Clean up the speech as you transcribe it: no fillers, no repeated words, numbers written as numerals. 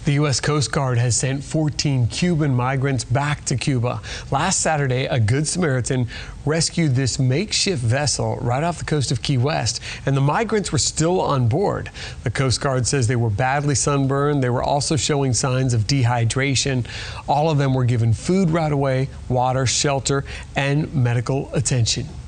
The U.S. Coast Guard has sent 14 Cuban migrants back to Cuba. Last Saturday, a Good Samaritan rescued this makeshift vessel right off the coast of Key West, and the migrants were still on board. The Coast Guard says they were badly sunburned. They were also showing signs of dehydration. All of them were given food right away, water, shelter, and medical attention.